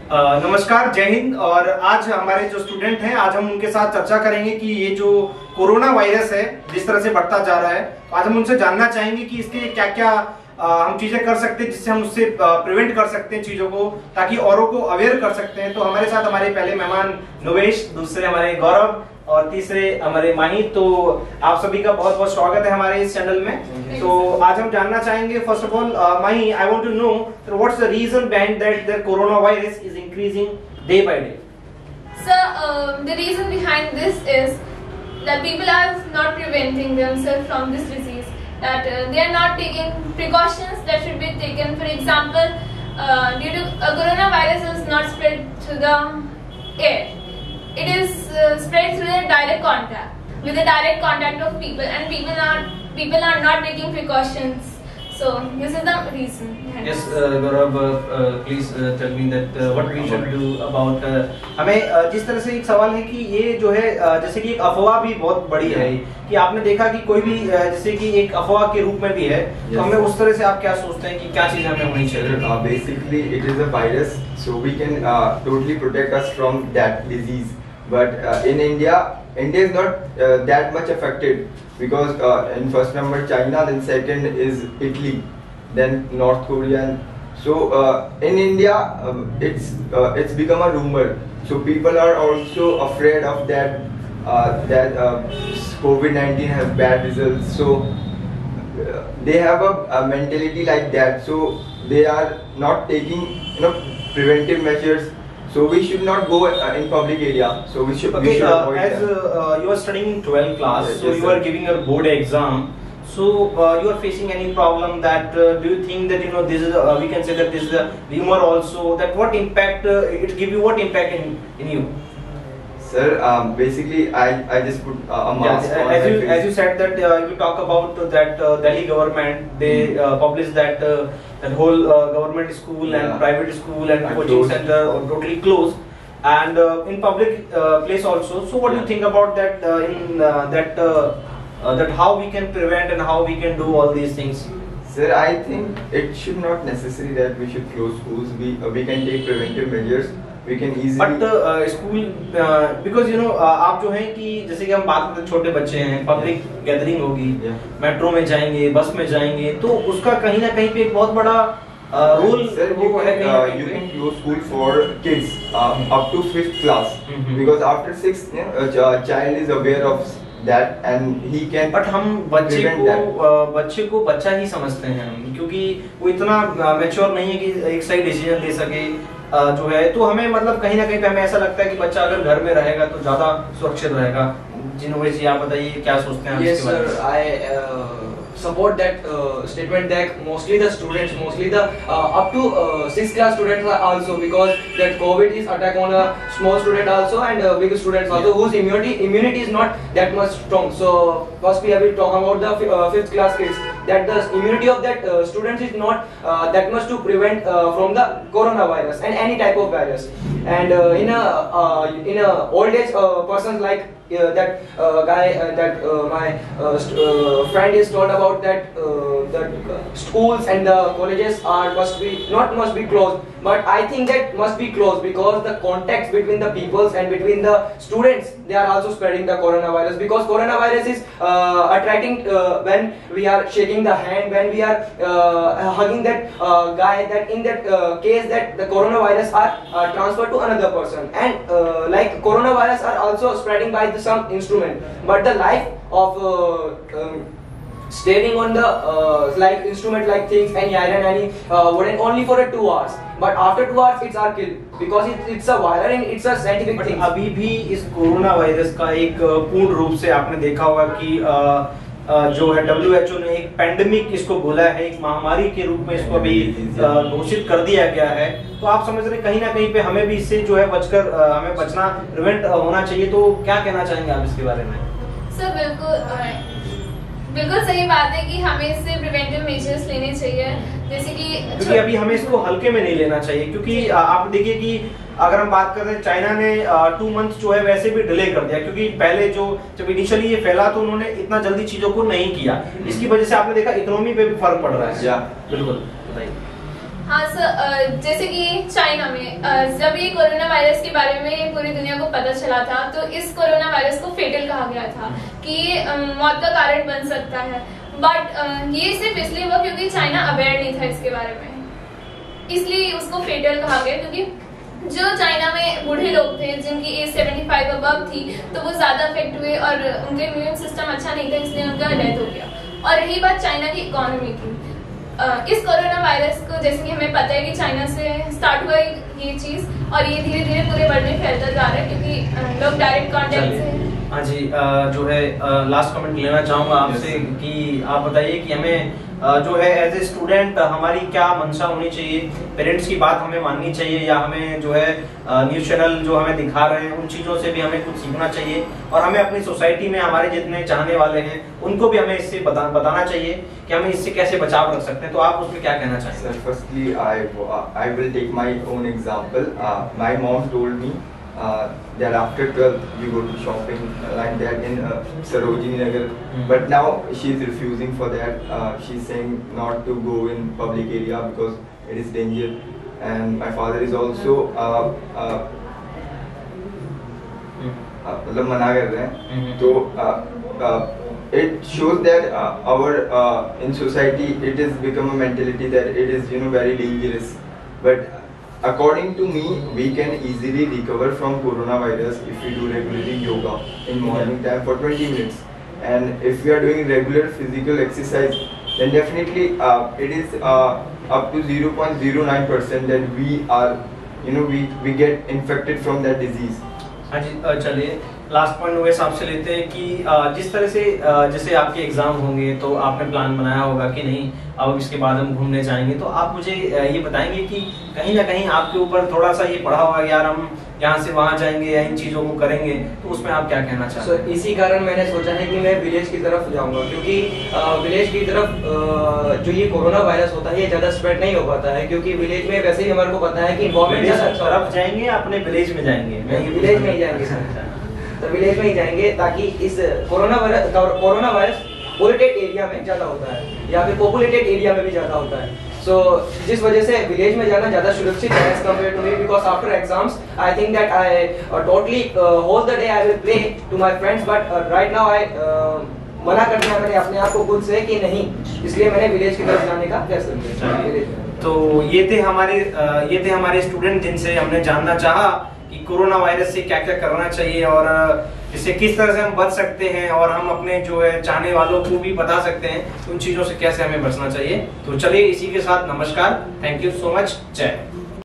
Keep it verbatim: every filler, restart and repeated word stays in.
Uh, नमस्कार, जय हिंद। और आज हमारे जो स्टूडेंट हैं, आज हम उनके साथ चर्चा करेंगे कि ये जो कोरोना वायरस है जिस तरह से बढ़ता जा रहा है, आज हम उनसे जानना चाहेंगे कि इसके क्या क्या हम चीजें कर सकते हैं जिससे हम उससे प्रिवेंट कर सकते हैं चीजों को, ताकि औरों को अवेयर कर सकते हैं। तो हमारे साथ हमारे पहले मेहमान नवेश, दूसरे हमारे गौरव और तीसरे हमारे माही। तो आप सभी का बहुत बहुत स्वागत है हमारे इस चैनल में। तो आज हम जानना चाहेंगे, first of all Mahi, I want to know what's the reason behind that the corona virus is increasing day by day. Sir, um, the reason behind this is that people are not preventing themselves from this disease. That uh, they are not taking precautions that should be taken. For example, uh, due to uh, coronavirus is not spread through the air. It is uh, spread through the direct contact, with the direct contact of people, and people are people are not taking precautions. So this is the reason. Yes, uh, Gaurav, uh, please uh, tell me that uh, what we should do about. Uh, हमें uh, जिस तरह से एक सवाल है कि ये जो है uh, जैसे कि एक अफवाह भी बहुत बड़ी है कि आपने देखा कि कोई भी uh, जैसे कि एक अफवाह के रूप में भी है, yes. तो हमें उस तरह से आप क्या सोचते हैं कि क्या चीज़ हमें होनी चाहिए? Uh, basically, it is a virus, so we can uh, totally protect us from that disease. But uh, in India, India is not uh, that much affected because uh, in first number China, then second is Italy, then North Korea. So uh, in India, um, it's uh, it's become a rumor. So people are also afraid of that uh, that uh, COVID nineteen has bad results. So uh, they have a, a mentality like that. So they are not taking you know preventive measures. So we should not go uh, in public area. So we should. Okay, we should uh, avoid as uh, uh, you are studying in twelfth class, yes, so yes, you sir. are giving your board exam. So uh, you are facing any problem that uh, do you think that you know this is uh, we can say that this is a rumor also, that what impact uh, it give you, what impact in in you? Sir, um, basically I I just put uh, a mask yeah, on as my you face. as you said that uh, you talk about that uh, Delhi government, they mm. uh, published that uh, that whole uh, government school yeah. and private school and I coaching closed. center are totally closed, and uh, in public uh, place also. So what yeah. do you think about that uh, in uh, that uh, uh, that how we can prevent and how we can do all these things? Sir, I think it should not necessary that we should close schools. We uh, we can take preventive measures. We can easily. But uh, school uh, because you know uh, आप जो है कि जैसे कि हम बात करते हैं छोटे बच्चे हैं, पब्लिक गैदरिंग होगी, मेट्रो में जाएंगे, बस में जाएंगे, तो उसका कहीं ना कहीं पे एक बहुत बड़ा role Sir, you can uh, you can close school for kids uh, up to fifth class mm-hmm. because after sixth, you know, a child is aware of that and he can. But हम बच्चे को uh, बच्चे को बच्चा ही समझते हैं हम, क्योंकि वो इतना मैच्योर नहीं है कि एक सही डिसीजन ले सके uh, जो है। तो हमें मतलब कहीं ना कहीं पे हमें ऐसा लगता है कि बच्चा अगर घर में रहेगा तो ज्यादा सुरक्षित रहेगा। जिनोवेश जी, आप बताइए क्या सोचते हैं? Yes sir, I uh, support that uh, statement that mostly the students, mostly the uh, up to uh, sixth class students are also, because that COVID is attack on a small student also and uh, big students also, whose immunity immunity is not that much strong. So first we have to talk about the uh, fifth class kids, that the immunity of that uh, students is not uh, that much to prevent uh, from the coronavirus and any type of virus. And uh, in a uh, in a old age uh, persons like uh, that uh, guy uh, that uh, my uh, uh, friend is told about that uh, that uh, schools and the colleges are must be not must be closed, but I think that must be closed because the contacts between the peoples and between the students, they are also spreading the coronavirus, because coronavirus is uh, attracting uh, when we are shaking the hand, when we are uh, hugging that uh, guy, that in that uh, case that the coronavirus are uh, transferred to another person, and uh, like coronavirus are also spreading by the, some instrument, but the life of uh, um, staring on the uh, like instrument like things, any iron, any uh, wooden, only for a two hours, but after two hours it's our kill because it, it's a viral and it's a scientific But thing. अभी भी इस corona virus का एक पूर्ण रूप से आपने देखा होगा कि आ, आ, जो है डब्ल्यू एच ओ ने एक पैंडेमिक इसको बोला है, एक महामारी के रूप में इसको अभी घोषित कर दिया गया है। तो आप समझ रहे कहीं ना कहीं पे हमें भी इससे जो है बचकर हमें बचना, प्रिवेंट होना चाहिए। तो क्या कहना चाहेंगे आप इसके बारे में? सर बिल्कुल बिल्कुल सही बात है कि हमें इससे प्रिवेंटिव मेजर्स लेने चाहिए, जैसे कि क्योंकि अभी हमें इसको हल्के में नहीं लेना चाहिए, क्योंकि आप देखिए कि अगर हम बात करें, चाइना ने टू मंथ जो है वैसे भी डिले कर दिया, क्योंकि पहले जो जब इनिशियली ये फैला तो उन्होंने इतना जल्दी चीजों को नहीं किया, इसकी वजह से आपने देखा इकोनॉमी पे भी फर्क पड़ रहा है। या बिल्कुल, बताइए। हाँ सर, जैसे कि चाइना में जब ये कोरोना वायरस के बारे में पूरी दुनिया को पता चला था, तो इस कोरोना वायरस को फेटल कहा गया था कि ये मौत का कारण बन सकता है। बट ये सिर्फ इसलिए हुआ क्योंकि चाइना अवेयर नहीं था इसके बारे में, इसलिए उसको फेटल कहा गया। क्योंकि जो चाइना में बूढ़े लोग थे जिनकी एज पचहत्तर अबव थी, तो वो ज्यादा अफेक्ट हुए और उनका इम्यून सिस्टम अच्छा नहीं था, इसलिए उनका डेथ हो गया। और रही बात चाइना की इकोनॉमी की, इस कोरोना वायरस को जैसे कि हमें पता है कि चाइना से स्टार्ट हुआ ये चीज और ये धीरे धीरे पूरे वर्ल्ड में फैलता जा रहा है, क्योंकि लोग डायरेक्ट कांटेक्ट से। हाँ जी, जो है लास्ट कमेंट लेना चाहूँगा आपसे कि आप बताइए कि हमें जो है एज ए स्टूडेंट हमारी क्या मंशा होनी चाहिए, पेरेंट्स की बात हमें माननी चाहिए या हमें जो है न्यूज़ चैनल जो हमें दिखा रहे हैं उन चीज़ों से भी हमें कुछ सीखना चाहिए, और हमें अपनी सोसाइटी में हमारे जितने चाहने वाले हैं उनको भी हमें इससे बता, बताना चाहिए कि हमें इससे कैसे बचाव रख सकते हैं। तो आप उसमें क्या कहना चाहेंगे? Sir, firstly, I I will take my own example. Uh, my mom told me uh, that after twelfth you go to shopping like that in uh, Sarojini Nagar, mm-hmm. but now she is refusing for that. Uh, she's saying not to go in public area because it is danger, and my father is also uh, uh, मतलब मना कर रहे हैं। तो uh, uh, it shows that uh, our uh, in society it has become a mentality that it is, you know, very dangerous, but according to me we can easily recover from coronavirus if we do regularly yoga in morning time for twenty minutes, and if we are doing regular physical exercise then definitely uh, it is uh, up to zero point zero nine percent that we are, you know, we we get infected from that disease. हाँ जी, चलिए last point वैसे आपसे लेते हैं कि जिस तरह से जैसे आपके एग्जाम होंगे तो आपने प्लान बनाया होगा कि नहीं अब इसके बाद हम घूमने जाएंगे, तो आप मुझे ये बताएंगे कि कहीं ना कहीं आपके ऊपर थोड़ा सा ये पड़ा होगा यार हम यहाँ से वहाँ जाएंगे या इन चीज़ों को करेंगे, तो उसमें आप क्या कहना चाहते हैं? so, इसी कारण मैंने सोचा है कि मैं विलेज की तरफ जाऊँगा, क्योंकि विलेज की तरफ जो ये कोरोना वायरस होता है ये ज़्यादा स्प्रेड नहीं हो पाता है, क्योंकि विलेज में वैसे ही हमारे को पता है कि गवर्नमेंट तरफ जाएंगे अपने विलेज में जाएंगे, विलेज में ही जाएंगे सर, तो विलेज में ही जाएंगे ताकि इस corona virus corona virus populated area में ज्यादा होता है या फिर पॉपुलेटेड एरिया में भी ज्यादा होता है। सो so, जिस वजह से विलेज में जाना ज्यादा सुरक्षित है as compare to me, because after exams I think that I totally whole the day I will play to my friends, but right now I मना कर दिया मैंने अपने आप को खुद से कि नहीं, इसलिए मैंने विलेज की तरफ जाने का फैसला किया। तो ये थे हमारे ये थे हमारे स्टूडेंट जिनसे हमने जानना चाहा कि कोरोना वायरस से क्या क्या करना चाहिए और इससे किस तरह से हम बच सकते हैं और हम अपने जो है चाहने वालों को भी बता सकते हैं उन चीज़ों से कैसे हमें बचना चाहिए। तो चलिए इसी के साथ नमस्कार, थैंक यू सो मच, जय।